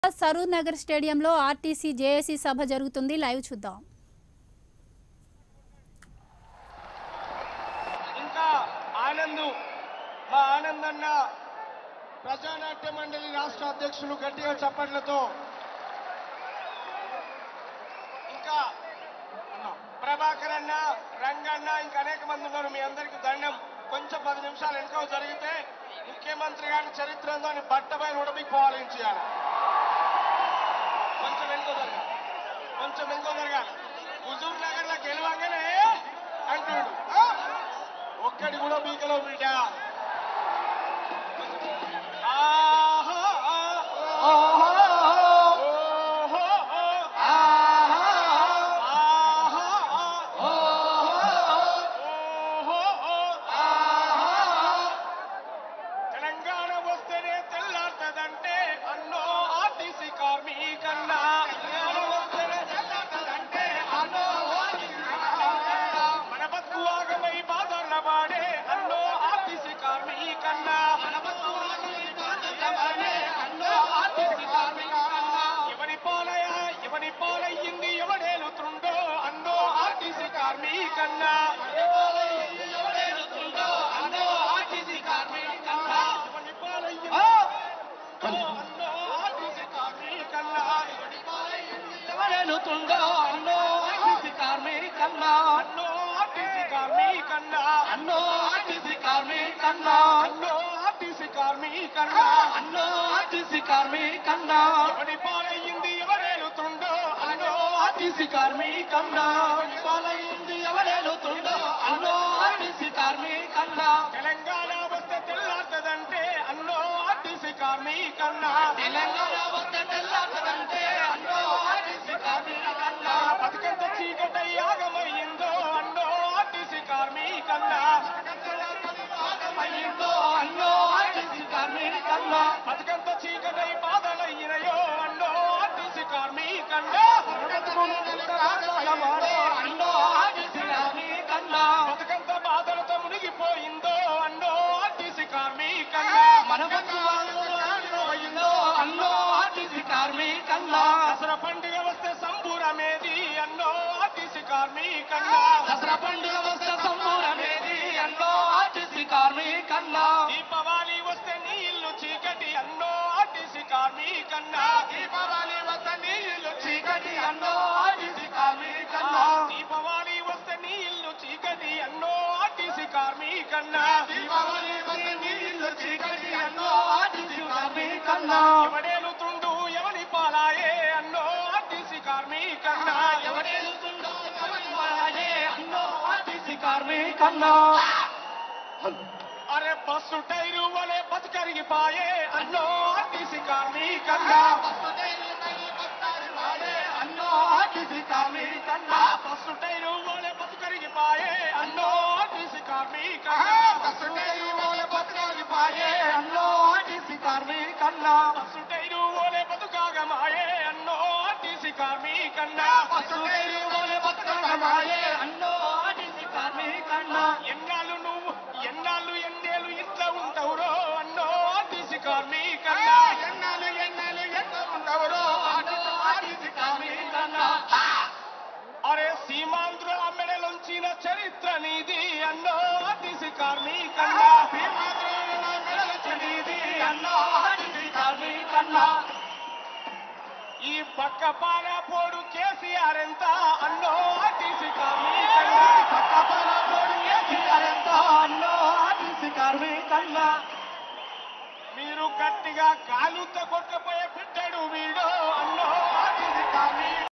సరూర్ నగర్ స్టేడియంలో RTC JAC సభ జరుగుతుంది. Live చూద్దాం. ఇంకా ఆనంద్ మా ఆనందన్న ప్రజానాట్య మండలి రాష్ట్ర అధ్యక్షులు గట్టిగా చప్పట్లతో ఇంకా ప్రభాకర్ అన్న రంగన్న ఇంకా అనేక మంది ఉన్నారు. మీ అందరికీ దండం. కొంచెం 10 నిమిషాలు వెనుక జరిగితే ముఖ్యమంత్రి గారి చరిత్రలో బట్టపైన ఉడబిక్కోవాలి చేయాలి. కొంచెం వెనుక జరగాలి. హుజూర్ నగర్ లో గెలవంగానే అంటున్నాడు ఒక్కడి కూడా బీకలో బిడ్డ. తెలంగాణ వస్తేనే తెల్లార్తదంటే అన్నో ఆర్టీసీ కార్మికన్నా. మన బతుకు ఆగమై బాధల వాడే అన్నో ఆర్టీసీ కార్మికన్నా. ఎవరి పాలయ్యింది ఎవడేలుతుండో అన్నో ఆర్టీసీ కార్మికన్నా. ఎవడి పాలయ్యింది ఎవరేలుతుండో అన్నో ఆర్టీసీ కార్మికన్నా. తెలంగాణ వస్తే తెల్లార్తదంటే అన్నో ఆర్టీసీ కార్మికన్నా. బతుకంత చీకటై ఆగమయ్యిందో అన్నో ఆర్టీసీ కార్మికన్నా. బతుకంత చీకటై బాధలయ్యినయో అన్నో ఆర్టీసీ కార్మికన్నా. బతుకంత బాధలతో మునిగిపోయిందో అన్నో ఆర్టీసీ కార్మికన్నా. దసరా పండుగ వస్తే సంబూరమేది అన్నో ఆర్టీసీ కార్మికన్నా. దీపావళి వస్తే నీ ఇల్లు చీకటి అన్నో ఆర్టీసీ కార్మికన్నా. దీపావళి వస్తే నీ ఇల్లు చీకటి అన్నో ఆర్టీసీ కార్మికన్నా. ఎవడేలుతుండు ఎవని పాలాయే అన్నో ఆర్టీసీ కార్మికన్నా. అరే బస్సు టైరు వలే బతుకరిగిపాయే అన్నో ఆర్టీసీ కార్మికన్నా. బస్సు టైరు వలే బతుకరిగిపాయే అన్నో ఆర్టీసీ కార్మికన్నా. బస్సు టైరు వలే బతుకాగమాయే అన్నో ఆర్టీసీ కార్మికన్నా. ఎన్నేళ్ళు ఇంట్లో ఉంటావురో అన్నో ఆర్టీసీ కార్మికన్నా. అరే సీమాంధ్రుల మెడలుంచిన చరిత్ర నీది అన్నో ఆర్టీసీ కార్మికన్నా. ఈ పక్క పాన పోడు కేసీఆర్ ఎంత అన్నో ఆర్టీసీ కార్మికన్నా. మీరు గట్టిగా కాలుతో కొట్టపోయే బిడ్డడు వీడో అన్నో ఆర్టీసీ కార్మికన్నా.